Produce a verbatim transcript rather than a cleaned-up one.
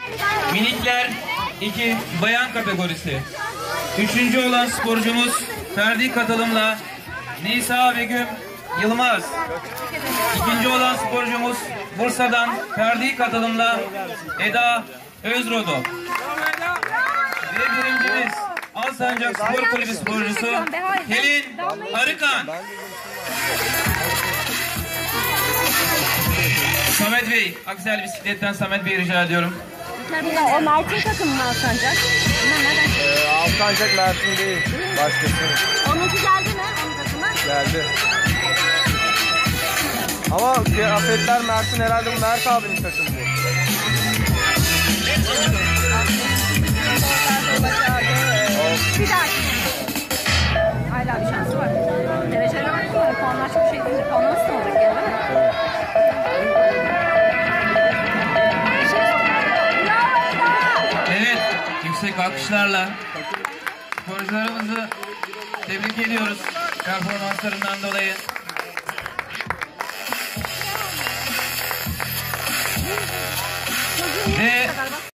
Minikler iki bayan kategorisi. Üçüncü olan sporcumuz ferdi katılımla Nisa Begüm Yılmaz. İkinci olan sporcumuz Bursa'dan ferdi katılımla Eda Özrodo. Ve birincimiz Alsancak Spor Kulübü sporcusu Helin Arıkan. Samet Bey, Aksel Bisiklet'ten Samet Bey rica ediyorum. O Mert'in takımı mı Alsancak? Ee, Alsancak Mert'in değil, başkasının. Onunki geldi mi? Onun takımı? Geldi. Ama kıyafetler Mert'in, herhalde bu Mert abinin takımı bu. Bir dahaki. Hala bir şansı var. Dereceler var. Puanlar çok şey değil. Puanlar nasıl olacak yani? Evet, yüksek alkışlarla sporcularımızı tebrik ediyoruz performanslarından dolayı. Ve